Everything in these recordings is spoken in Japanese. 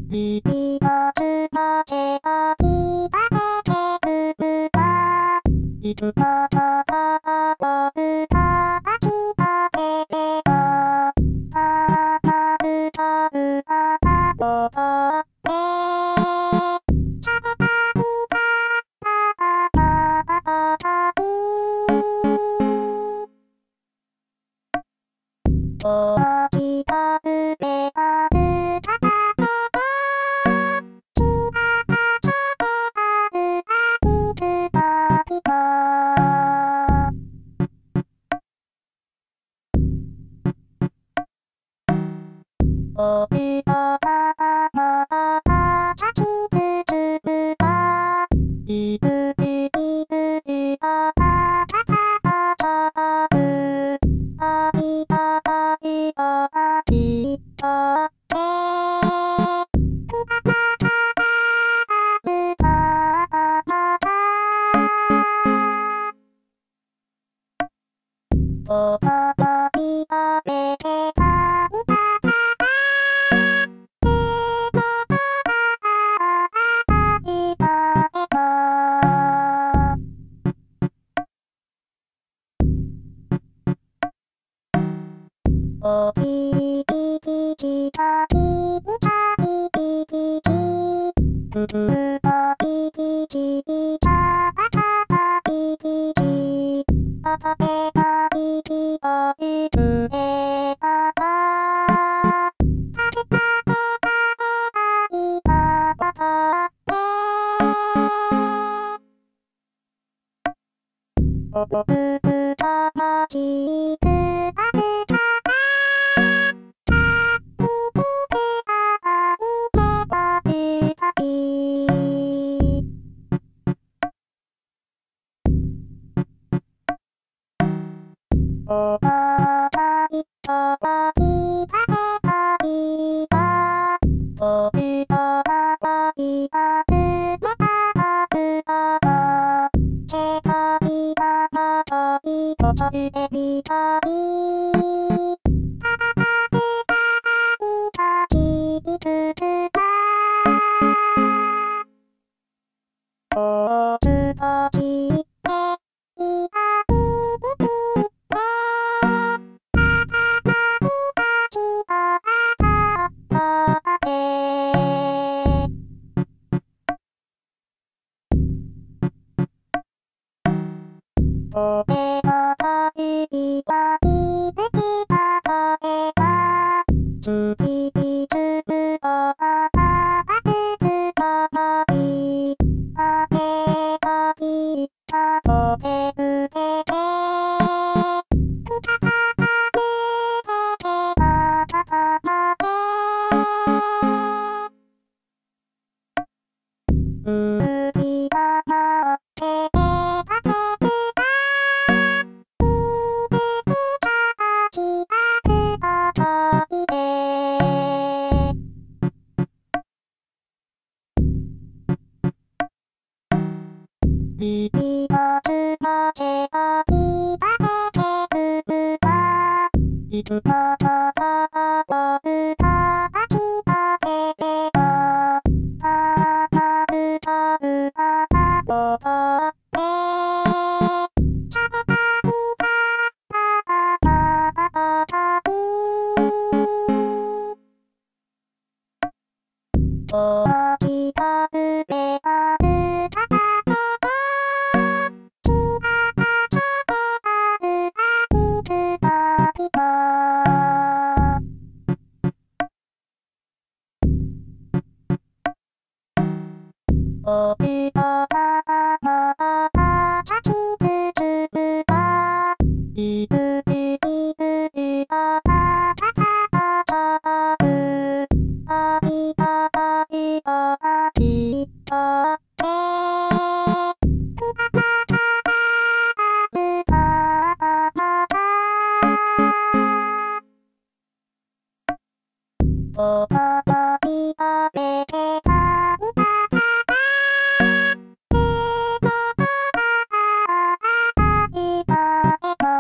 耳をつませばきらめけるわ。いつもとたぼるかちあけてよ。たまるたうあがぼって。さめたいだあまたい。おちがうめあるかためて。ちらかせてあるあいくばびと。おうのかわのままさきつつぶわ。いぶいぶいあまかたあさまる。あいああいおあきっとって。くばたかあるかあまた。おととびあめけたみたかた。めめああいばえと。おきびきちかきびちゃびびきち。ふふおびきちびちゃばかばびきち。あためばびきおいくえばば。たけためばえあいばばとって。おぼぶぶたまちくばぶかた。かいぶべあいけばぶかび。おばばいとばびためばいば。おうのばばいばぶめばぶばぼ。せたびばまとびととびべびかび。たばばぶばいばちびぶぶば。おつとちっていばびぶびって。あたまいばちおばととばれ。おめのたびにはびぶきがとめば。つきびつぶのままばぶぶのもみ。あめがきったとてぶけて。くかたまぶけてのとともね。うきがもっててたてぶば。いぶきちゃちあくおとびれ。耳をつませばきらめけるわ。いつもとたぼるかちあけてよ。たまるたうあがぼとって。さめたいだあまたい。おちがうめあるかためて。ちらかせてあるあいくばびと。おうのかわのままさきつつぶわ。いぶいぶいあまかたあさまる。あいああいおあきっとって。くばたかあるかあまた。おととびあめけたみたかた。めめああいばえと。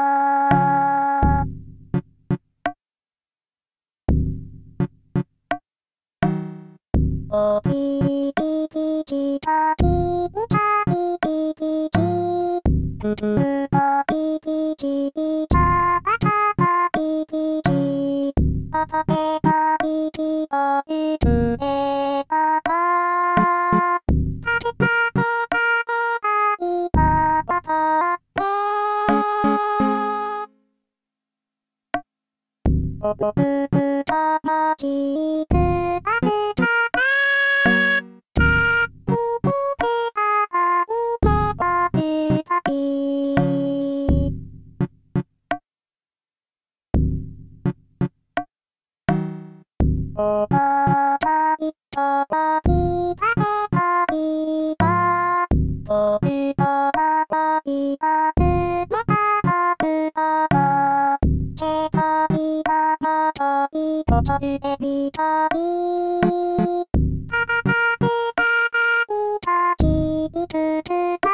おきびききかきびかびびききぶぶおびききびかばかばびききおとべばびきおいくえばばたべたべばえばいばばばおぼぶぶばばきくばぶばばびぶべばばびべばびばびおばばびおばびばべばびばおびばばばびばぶべばばぶばばけばびばばばびぼぼぶべびばびばばばぶばばびばきびぶぶば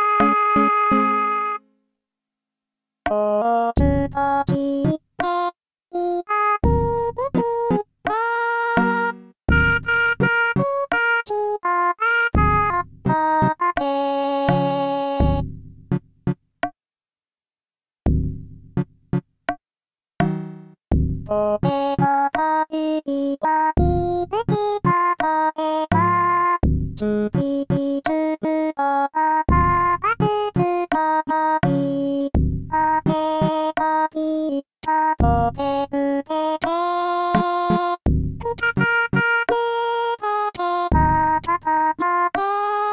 おつばきべびばびぶびべばばばぶばきばばばばべおべばばびばびぶびばばべばつびびつぶばばばばぶぶばばびばべばびばぼべぶべべぶばばばぶべべばばばばべ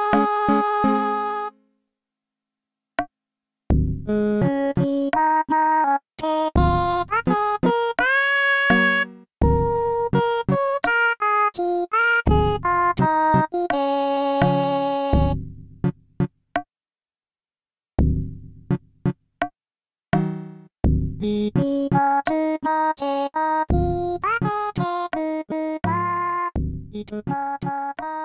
うびばばべべばべぶばびぶぶばばきばぶばばびべびびばつばべばびばべべぶぶばびぶばばば